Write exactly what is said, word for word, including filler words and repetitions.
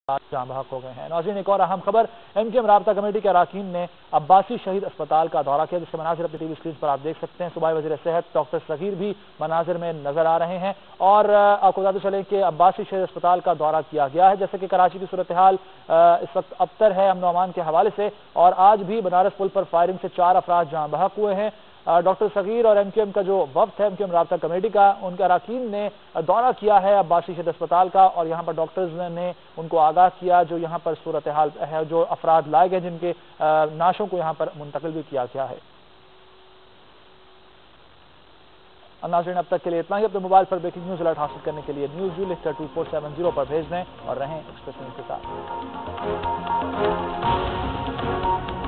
जहां बहक हो गए हैं। नाज़रीन, एक और अहम खबर, एम क्यू एम राब्ता कमेटी के अरकान ने अब्बासी शहीद अस्पताल का दौरा किया, जिसके मनाजिर अपनी टीवी स्क्रीन पर आप देख सकते हैं। सूबाई वज़ीर सेहत डॉक्टर सगीर भी मनाजिर में नजर आ रहे हैं और आपको बताते चलें कि अब्बासी शहीद अस्पताल का दौरा किया गया है। जैसे कि कराची की सूरत हाल इस वक्त अबतर है अमन अमान के हवाले से, और आज भी बनारस पुल पर फायरिंग से चार अफराद जहां बहक हुए हैं। डॉक्टर सगीर और एम क्यू एम का जो वफ्द है एम क्यू एम राब्ता कमेटी का, उनके अरकान ने दौरा किया है अब्बासी शहीद अस्पताल का और यहाँ पर डॉक्टर्स ने उनको आगाह किया जो यहाँ पर सूरत हाल है, जो अफराद लाए गए जिनके नाशों को यहाँ पर मुंतकिल भी किया गया है। नाज़रीन, अब तक के लिए इतना ही। अपने मोबाइल पर ब्रेकिंग न्यूज अलर्ट हासिल करने के लिए न्यूज यू लिखकर टू फोर सेवन जीरो पर भेज दें और रहें एक्सप्रेस न्यूज के साथ।